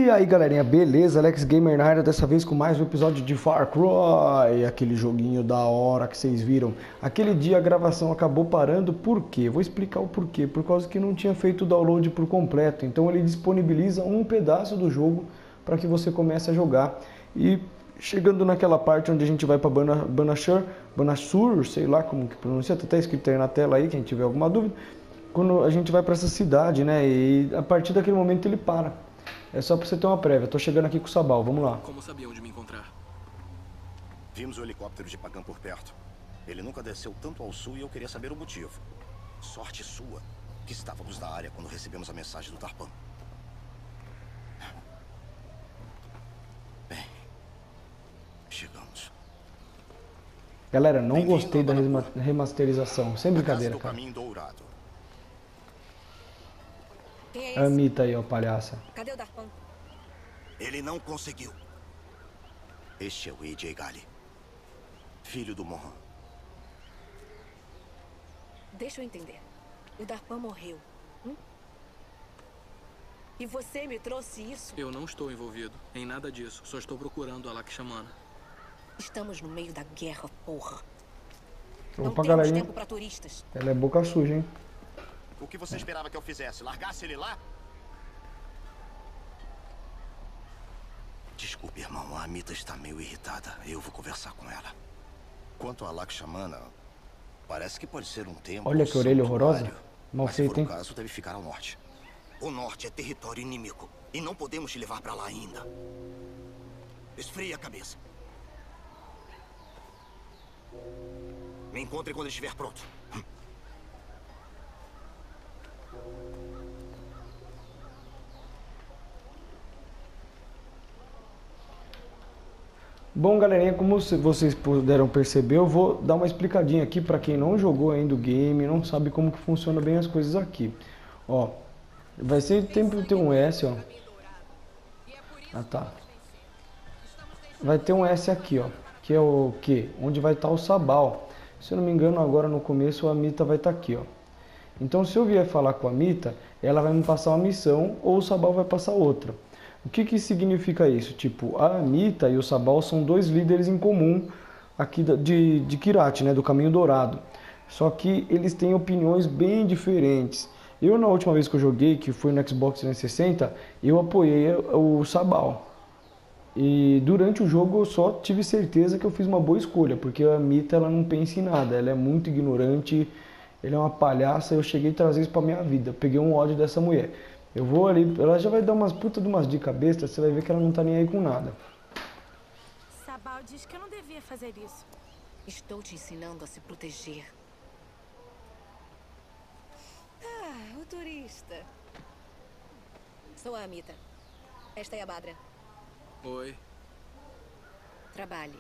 E aí galerinha, beleza? Alex Gamer na área, dessa vez com mais um episódio de Far Cry, aquele joguinho da hora que vocês viram. Aquele dia a gravação acabou parando, por quê? Vou explicar o porquê. Por causa que não tinha feito o download por completo, então ele disponibiliza um pedaço do jogo para que você comece a jogar. E chegando naquela parte onde a gente vai para Banashur, sei lá como que pronuncia, tá até escrito aí na tela aí, quem tiver alguma dúvida. Quando a gente vai para essa cidade, né, e a partir daquele momento ele para. É só pra você ter uma prévia. Tô chegando aqui com o Sabal, vamos lá. Como sabia onde me encontrar? Vimos o helicóptero de Pagan por perto. Ele nunca desceu tanto ao sul e eu queria saber o motivo. Sorte sua que estávamos na área quando recebemos a mensagem do Tarpan. Bem, chegamos. Galera, não gostei da remasterização. Sem brincadeira, cara. Caminho dourado. Quem é esse? Anitta aí, ó, palhaça. Cadê o Darpan? Ele não conseguiu. Este é o AJ Gali, filho do Mohan. Deixa eu entender. O Darpan morreu. E você me trouxe isso? Eu não estou envolvido em nada disso. Só estou procurando a Lakshmana. Estamos no meio da guerra, porra. Opa, Não temos galerinha. tempo pra turistas. Ela é boca suja, hein? O que você esperava que eu fizesse? Largasse ele lá? Desculpe, irmão. A Amita está meio irritada. Eu vou conversar com ela. Quanto a Lakshmana, parece que pode ser um tempo. Olha que orelha horrorosa. Mal Mas se for feita, o hein? caso, deve ficar ao norte. O norte é território inimigo. E não podemos te levar para lá ainda. Esfrie a cabeça. Me encontre quando estiver pronto. Bom, galerinha, como vocês puderam perceber, eu vou dar uma explicadinha aqui para quem não jogou ainda o game, não sabe como que funciona bem as coisas aqui. Ó, vai ser sempre ter um S, ó. Ah, tá. Vai ter um S aqui, ó, que é o que? Onde vai estar o Sabal. Se eu não me engano, agora no começo a Amita vai estar aqui, ó. Então, se eu vier falar com a Amita, ela vai me passar uma missão ou o Sabal vai passar outra. O que que significa isso? Tipo, a Amita e o Sabal são dois líderes em comum aqui de Kyrat, né, do Caminho Dourado. Só que eles têm opiniões bem diferentes. Eu, na última vez que eu joguei, que foi no Xbox 360, eu apoiei o Sabal. E durante o jogo eu só tive certeza que eu fiz uma boa escolha, porque a Amita ela não pensa em nada, ela é muito ignorante, ela é uma palhaça, eu cheguei a trazer isso pra minha vida, peguei um ódio dessa mulher. Eu vou ali, ela já vai dar umas puta de umas dicas bestas, você vai ver que ela não tá nem aí com nada. Sabal diz que eu não devia fazer isso. Estou te ensinando a se proteger. Ah, o turista. Sou a Amita. Esta é a Badra. Oi. Trabalhe.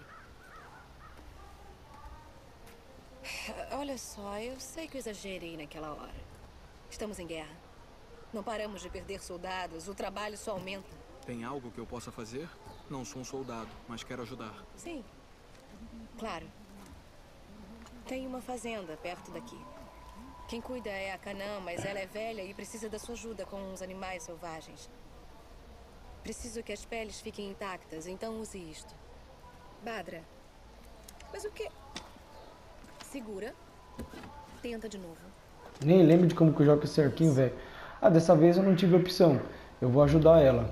Olha só, eu sei que eu exagerei naquela hora. Estamos em guerra. Não paramos de perder soldados, o trabalho só aumenta. Tem algo que eu possa fazer? Não sou um soldado, mas quero ajudar. Sim, claro. Tem uma fazenda perto daqui. Quem cuida é a Canã, mas ela é velha e precisa da sua ajuda com os animais selvagens. Preciso que as peles fiquem intactas, então use isto. Badra. Mas o que? Segura. Tenta de novo. Nem lembro de como que eu jogo certinho, velho. Ah, dessa vez eu não tive opção. Eu vou ajudar ela.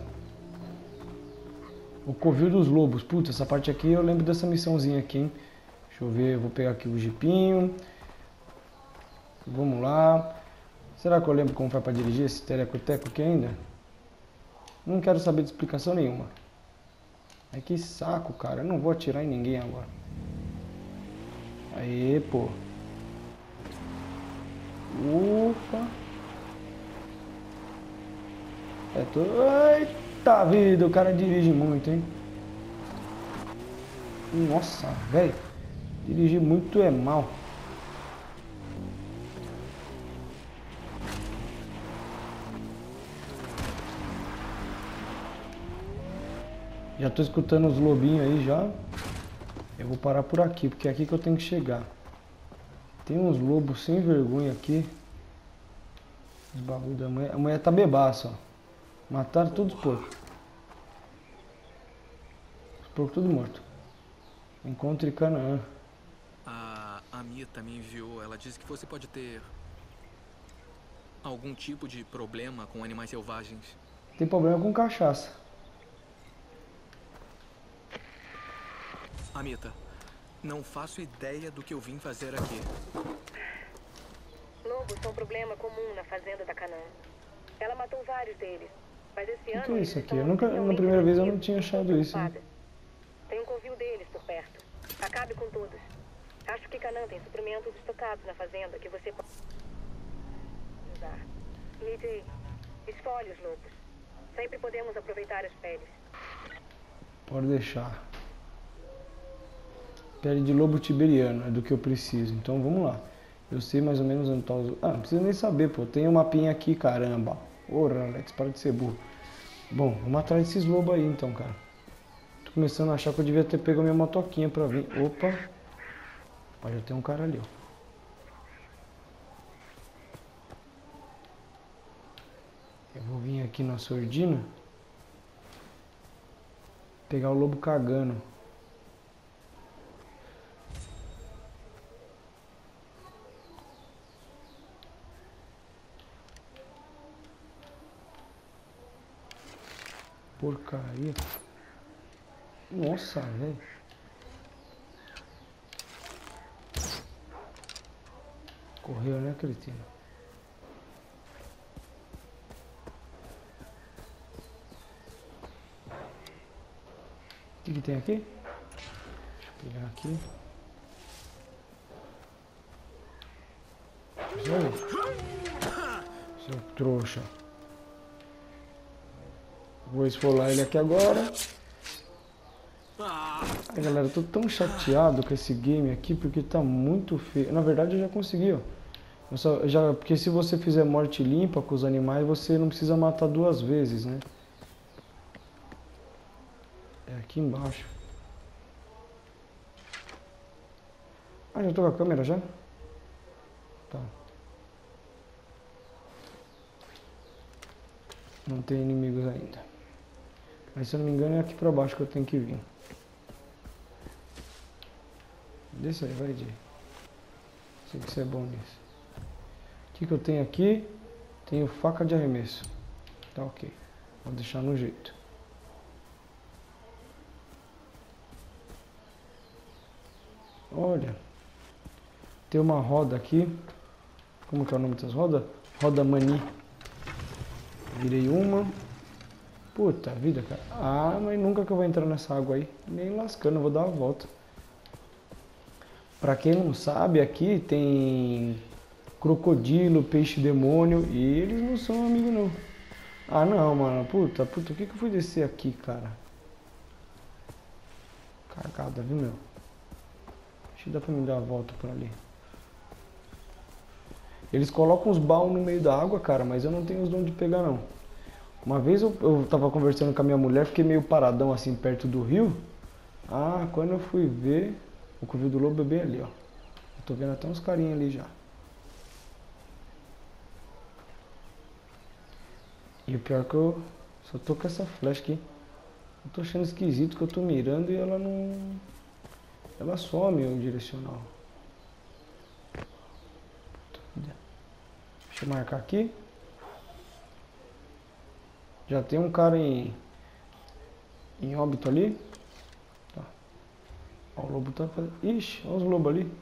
O Covil dos Lobos. Putz, essa parte aqui eu lembro dessa missãozinha aqui, hein? Deixa eu ver, eu vou pegar aqui o jipinho. Vamos lá. Será que eu lembro como faz pra dirigir esse tereco-teco aqui ainda? Não quero saber de explicação nenhuma. Ai, que saco, cara. Eu não vou atirar em ninguém agora. Aê, pô. Opa. É tudo... Eita vida, o cara dirige muito, hein? Nossa, velho. Dirigir muito é mal. Já tô escutando os lobinhos aí já. Eu vou parar por aqui, porque é aqui que eu tenho que chegar. Tem uns lobos sem vergonha aqui. Os bagulho da mulher. A mulher tá bebaça, ó. Mataram todos os porcos. Porco tudo morto. Encontre Canaã. A Mita me enviou. Ela disse que você pode ter algum tipo de problema com animais selvagens. Tem problema com cachaça. Amita, não faço ideia do que eu vim fazer aqui. Lobos são um problema comum na fazenda da Canaã. Ela matou vários deles. Mas esse O ano. que é isso eles aqui? estão Na oficialmente primeira vez eu não ativos. tinha achado Estou isso, hein? preocupada. Tem um covil deles por perto. Acabe com todos. Acho que Canaã tem suprimentos estocados na fazenda que você pode usar. DJ, esfolhe os lobos. Sempre podemos aproveitar as peles. Pode deixar. Pele de lobo tiberiano é do que eu preciso. Então vamos lá. Eu sei mais ou menos onde tá os... Ah, não precisa nem saber, pô. Tem um mapinha aqui, caramba. Porra, Alex, para de ser burro. Bom, vamos atrás desses lobos aí então, cara. Tô começando a achar que eu devia ter pego a minha motoquinha pra vir. Opa. Ó, já tem um cara ali, ó. Eu vou vir aqui na sordina. Pegar o lobo cagando. Porcaria. Nossa, velho. Correu, né, cretino? O que tem aqui? Deixa eu pegar aqui. Seu trouxa. Vou esfolar ele aqui agora. Ai, galera, eu tô tão chateado com esse game aqui porque tá muito feio. Na verdade eu já consegui, ó. Porque se você fizer morte limpa com os animais, você não precisa matar duas vezes, né? É aqui embaixo. Ah, já tô com a câmera já? Tá. Não tem inimigos ainda. Mas se eu não me engano é aqui pra baixo que eu tenho que vir. Desce aí, vai, Jay. Sei que você é bom nisso. O que eu tenho aqui? Tenho faca de arremesso. Tá ok. Vou deixar no jeito. Olha. Tem uma roda aqui. Como que é o nome dessas rodas? Roda mani. Virei uma. Puta vida, cara. Ah, mas nunca que eu vou entrar nessa água aí. Nem lascando, eu vou dar uma volta. Pra quem não sabe, aqui tem crocodilo, peixe demônio e eles não são amigos não. Ah não, mano. Puta, o que eu fui descer aqui, cara? Cagada, viu, meu? Acho que dá pra me dar uma volta por ali. Eles colocam os baús no meio da água, cara, mas eu não tenho os dons de pegar não. Uma vez eu tava conversando com a minha mulher, fiquei meio paradão assim perto do rio. Ah, quando eu fui ver, o covil do lobo é bem ali, ó. Eu tô vendo até uns carinhas ali já. E o pior é que eu só tô com essa flecha aqui. Eu tô achando esquisito que eu tô mirando e ela não... Ela some o direcional. Deixa eu marcar aqui. Já tem um cara em óbito ali. Tá. Ó, o lobo tá fazendo... Ixi, olha os lobos ali.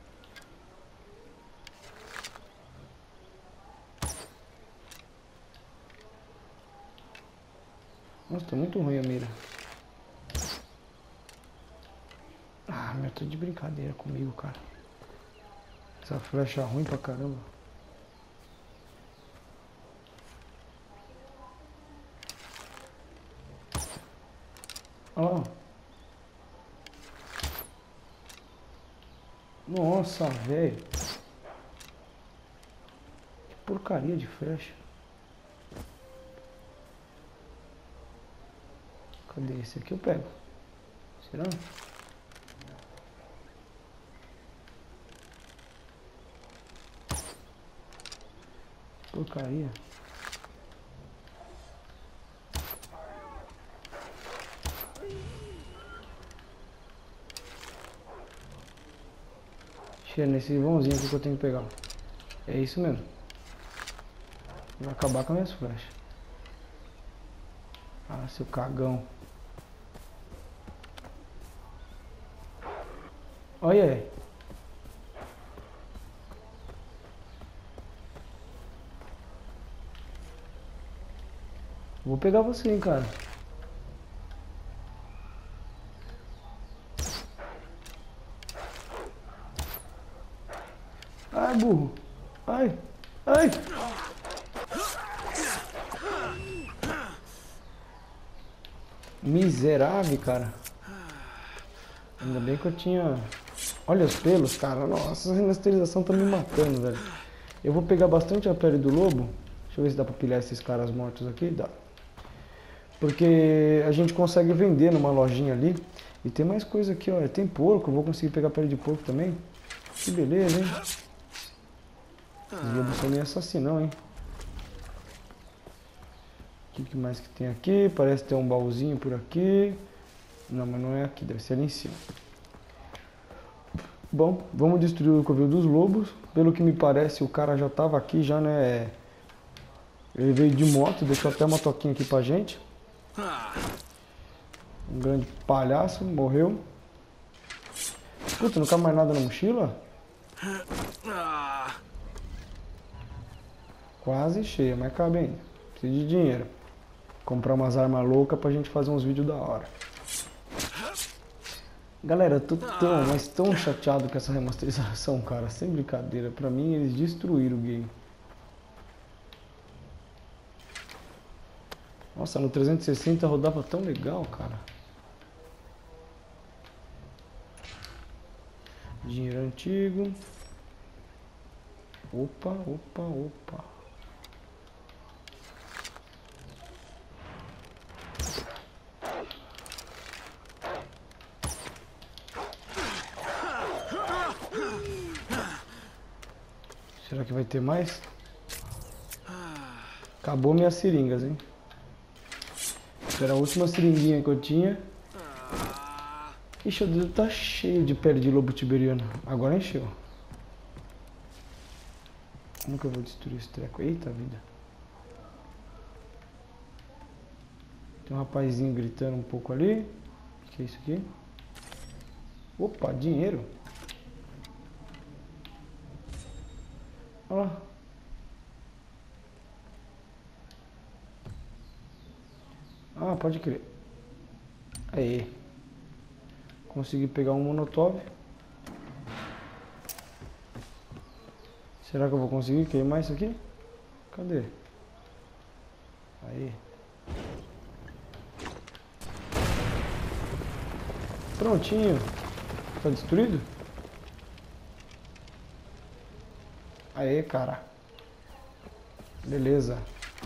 Nossa, tá muito ruim a mira. Ah, meu, tô de brincadeira comigo, cara. Essa flecha ruim pra caramba. Olha lá. Nossa, velho. Que porcaria de flecha. Cadê esse aqui? Eu pego. Será? Porcaria. Acho que é nesse vãozinho aqui que eu tenho que pegar. É isso mesmo. Vai acabar com as minhas flechas. Ah, seu cagão. Olha aí. Vou pegar você, hein, cara. Ai, burro. Ai. Ai. Miserável, cara. Ainda bem que eu tinha... Olha os pelos, cara. Nossa, essa remasterização tá me matando, velho. Eu vou pegar bastante a pele do lobo. Deixa eu ver se dá pra pilhar esses caras mortos aqui. Dá. Porque a gente consegue vender numa lojinha ali. E tem mais coisa aqui, ó. Tem porco. Eu vou conseguir pegar pele de porco também. Que beleza, hein? Os lobos são meio assassinão, hein? O que mais que tem aqui? Parece ter um baúzinho por aqui. Não, mas não é aqui. Deve ser ali em cima. Bom, vamos destruir o covil dos lobos. Pelo que me parece, o cara já tava aqui, já, né? Ele veio de moto, deixou até uma toquinha aqui pra gente. Um grande palhaço, morreu. Puta, não cabe mais nada na mochila? Quase cheia, mas cabe ainda. Preciso de dinheiro. Comprar umas armas loucas pra gente fazer uns vídeos da hora. Galera, eu tô tão chateado com essa remasterização, cara. Sem brincadeira. Pra mim, eles destruíram o game. Nossa, no 360 rodava tão legal, cara. Dinheiro antigo. Opa, opa, opa. Será que vai ter mais? Acabou minhas seringas, hein? Era a última seringuinha que eu tinha. Ixi, o dedo tá cheio de pele de lobo tiberiano. Agora encheu. Como que eu vou destruir esse treco? Eita vida. Tem um rapazinho gritando um pouco ali. O que é isso aqui? Opa, dinheiro. Olha lá. Ah, pode crer. Aí. Consegui pegar um Molotov. Será que eu vou conseguir queimar isso aqui? Cadê? Aí. Prontinho. Tá destruído? Aê, cara. Beleza.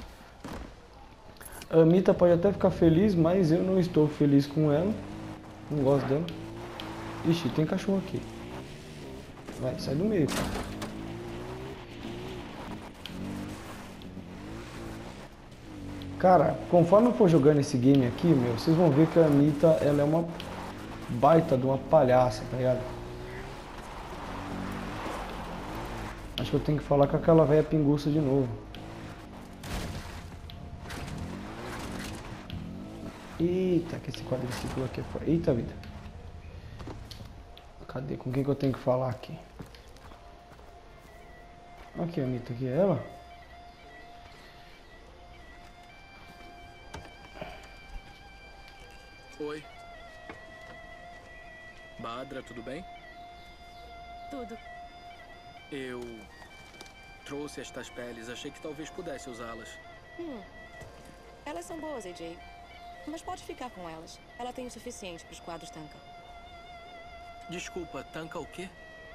A Anitta pode até ficar feliz, mas eu não estou feliz com ela. Não gosto dela. Ixi, tem cachorro aqui. Vai, sai do meio, cara. Cara, conforme eu for jogando esse game aqui, meu, vocês vão ver que a Anitta, ela é uma baita de uma palhaça, tá ligado? Acho que eu tenho que falar com aquela velha pinguça de novo. Eita, que esse quadriciclo aqui é fora. Eita vida. Cadê? Com quem que eu tenho que falar aqui? Aqui, a Anitta, aqui é ela? Oi. Badra, tudo bem? Tudo. Eu trouxe estas peles. Achei que talvez pudesse usá-las. Elas são boas, AJ. Mas pode ficar com elas. Ela tem o suficiente para os quadros Tanka. Desculpa, Tanka o quê?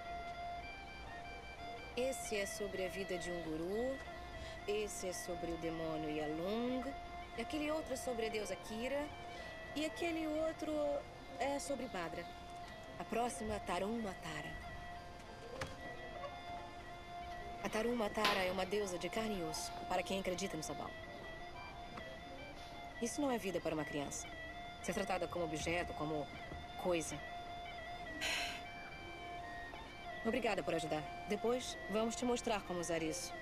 Esse é sobre a vida de um guru. Esse é sobre o demônio Yalung. E aquele outro é sobre a deusa Kira. E aquele outro é sobre Badra. A próxima, Tarun Matara. A Tarun Matara é uma deusa de carne e osso, para quem acredita no Sabal. Isso não é vida para uma criança. Ser tratada como objeto, como coisa. Obrigada por ajudar. Depois, vamos te mostrar como usar isso.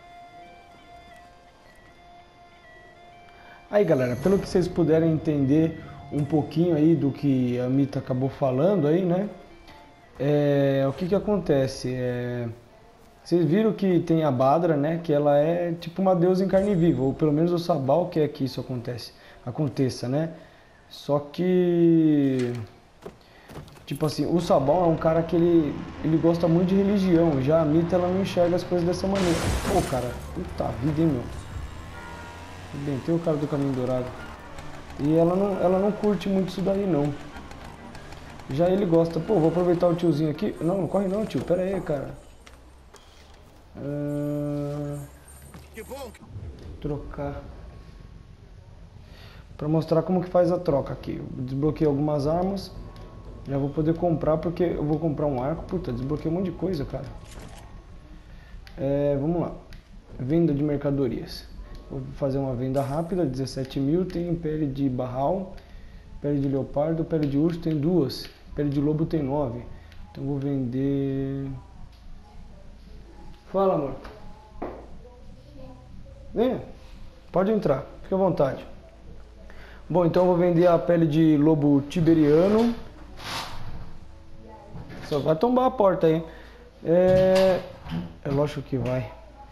Aí, galera, pelo que vocês puderem entender um pouquinho aí do que a Mita acabou falando aí, né? O que acontece? Vocês viram que tem a Badra, né? Que ela é tipo uma deusa em carne viva, ou pelo menos o Sabal quer que isso aconteça, né? Só que, tipo assim, o Sabal é um cara que ele gosta muito de religião. Já a Mita, ela não enxerga as coisas dessa maneira. Pô, cara, puta vida, hein, meu? Bem, tem o cara do Caminho Dourado. E ela não curte muito isso daí, não. Já ele gosta. Pô, vou aproveitar o tiozinho aqui. Não, não corre não, tio. Pera aí, cara. Trocar. Pra mostrar como que faz a troca aqui. Eu desbloqueei algumas armas. Já vou poder comprar porque eu vou comprar um arco. Puta, desbloqueei um monte de coisa, cara. Vamos lá. Venda de mercadorias. Vou fazer uma venda rápida, 17 mil. Tem pele de barral, pele de leopardo, pele de urso tem 2. Pele de lobo tem 9. Então vou vender... Fala, amor. Vem, pode entrar, fica à vontade. Bom, então eu vou vender a pele de lobo tiberiano. Só vai tombar a porta aí. É lógico que vai.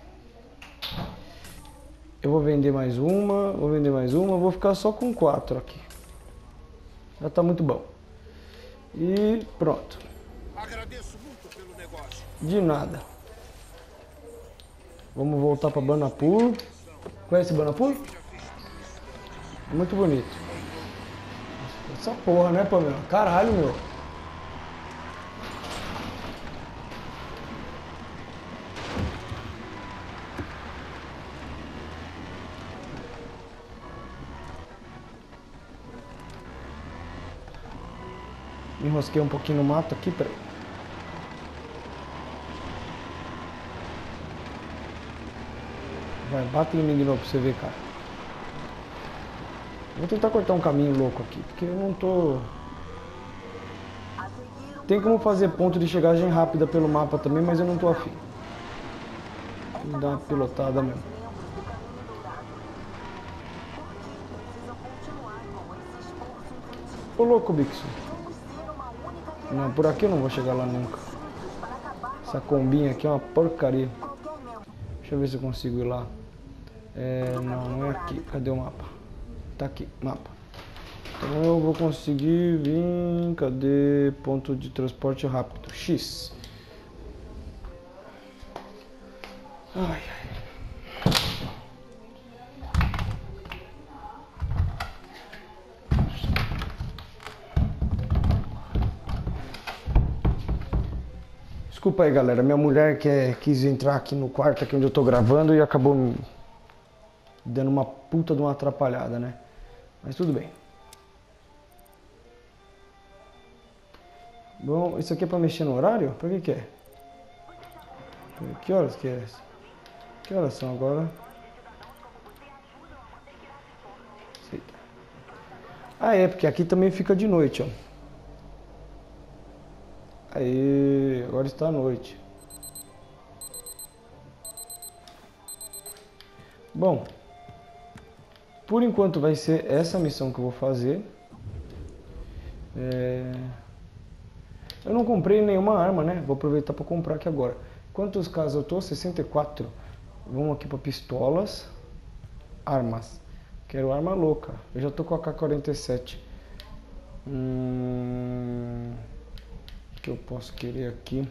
Eu vou vender mais uma, vou ficar só com 4 aqui. Já tá muito bom. E pronto. Agradeço muito pelo negócio. De nada. Vamos voltar para Banapur. Conhece Banapur? É muito bonito. Essa porra, né, Pamela? Caralho, meu. Me enrosquei um pouquinho no mato aqui, peraí. Vai, bate em mim de novo pra você ver, cara. Vou tentar cortar um caminho louco aqui, porque eu não tô... Tem como fazer ponto de chegagem rápida pelo mapa também, mas eu não tô afim. Vou dar uma pilotada mesmo. Ô louco, Bixo. Não, por aqui eu não vou chegar lá nunca. Essa combinha aqui é uma porcaria. Deixa eu ver se eu consigo ir lá. Não é aqui. Cadê o mapa? Tá aqui, mapa. Então eu vou conseguir vir... Cadê? Ponto de transporte rápido. X. Ai, ai. Desculpa aí, galera. Minha mulher quis entrar aqui no quarto aqui onde eu tô gravando e acabou me dando uma puta de uma atrapalhada, né? Mas tudo bem. Bom, isso aqui é pra mexer no horário? Pra que é? Que horas que é essa? Que horas são agora? Aceita. Ah, é, porque aqui também fica de noite, ó. Aí, agora está à noite. Bom, por enquanto vai ser essa missão que eu vou fazer. Eu não comprei nenhuma arma, né? Vou aproveitar para comprar aqui agora. Quantos casos eu tô? 64. Vamos aqui para pistolas. Armas. Quero arma louca. Eu já tô com a AK-47. Que eu posso querer aqui?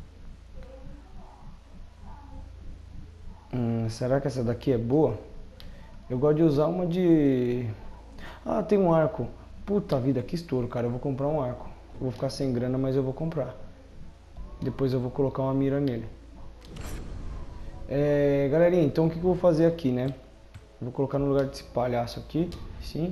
Será que essa daqui é boa? Eu gosto de usar uma de... Ah, tem um arco. Puta vida, que estouro, cara. Eu vou comprar um arco. Eu vou ficar sem grana, mas eu vou comprar. Depois eu vou colocar uma mira nele. Galerinha, então o que eu vou fazer aqui, né? Eu vou colocar no lugar desse palhaço aqui. Sim.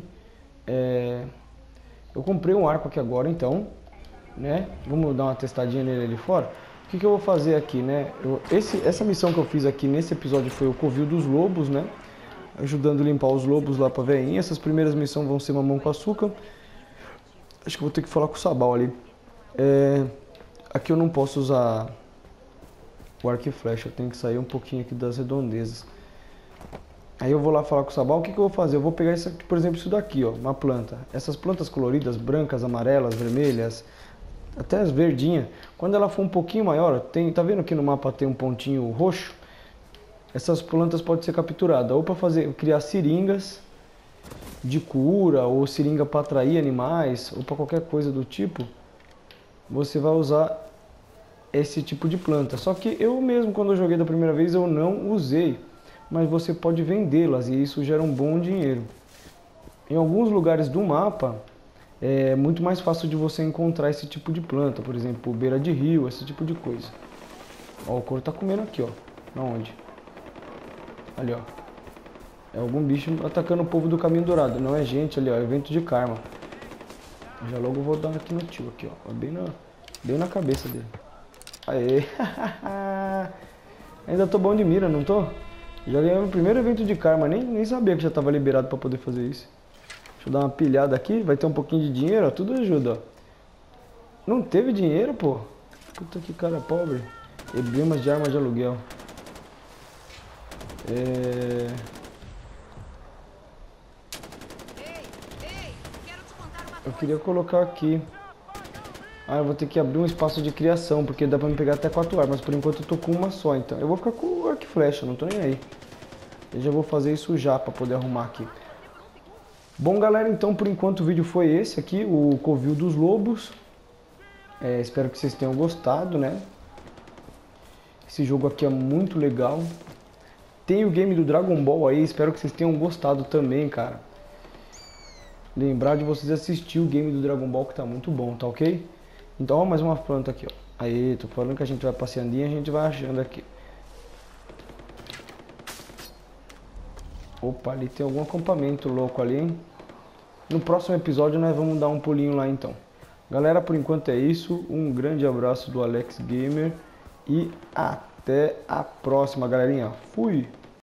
Eu comprei um arco aqui agora, então... né? Vamos dar uma testadinha nele ali fora. O que eu vou fazer aqui, né? Essa missão que eu fiz aqui nesse episódio foi o Covil dos Lobos, né? Ajudando a limpar os lobos lá pra veinha. Essas primeiras missões vão ser mamão com açúcar. Acho que eu vou ter que falar com o Sabal ali. Aqui eu não posso usar o arco e flecha, eu tenho que sair um pouquinho aqui das redondezas. Aí eu vou lá falar com o Sabal, o que eu vou fazer? Eu vou pegar isso aqui, por exemplo, isso daqui, ó, uma planta. Essas plantas coloridas, brancas, amarelas, vermelhas, até as verdinhas. Quando ela for um pouquinho maior, tá vendo que no mapa tem um pontinho roxo? Essas plantas podem ser capturadas ou para criar seringas de cura, ou seringa para atrair animais, ou para qualquer coisa do tipo. Você vai usar esse tipo de planta. Só que eu mesmo, quando eu joguei da primeira vez, eu não usei. Mas você pode vendê-las e isso gera um bom dinheiro. Em alguns lugares do mapa é muito mais fácil de você encontrar esse tipo de planta, por exemplo, beira de rio, esse tipo de coisa. Ó, o couro tá comendo aqui, ó. Aonde? Ali, ó. É algum bicho atacando o povo do Caminho Dourado. Não é gente ali, ó. É evento de karma. Já logo vou dar aqui no tio, aqui, ó. Bem na cabeça dele. Aê! Ainda tô bom de mira, não tô? Já ganhei o primeiro evento de karma, nem sabia que já tava liberado pra poder fazer isso. Deixa eu dar uma pilhada aqui, vai ter um pouquinho de dinheiro, ó, tudo ajuda, ó. Não teve dinheiro, pô? Puta que cara pobre. Emblemas de arma de aluguel. Eu queria colocar aqui. Ah, eu vou ter que abrir um espaço de criação, porque dá pra me pegar até 4 armas. Por enquanto eu tô com uma só, então. Eu vou ficar com o arco e flecha, não tô nem aí. Eu já vou fazer isso já, pra poder arrumar aqui. Bom, galera, então por enquanto o vídeo foi esse aqui, o Covil dos Lobos. Espero que vocês tenham gostado, né? Esse jogo aqui é muito legal. Tem o game do Dragon Ball aí, espero que vocês tenham gostado também, cara. Lembrar de vocês assistir o game do Dragon Ball, que tá muito bom, tá ok? Então, ó, mais uma planta aqui, ó. Aí, tô falando que a gente vai passeando e a gente vai achando aqui. Opa, ali tem algum acampamento louco ali, hein? No próximo episódio nós vamos dar um pulinho lá então. Galera, por enquanto é isso. Um grande abraço do Alex Gamer e até a próxima, galerinha. Fui!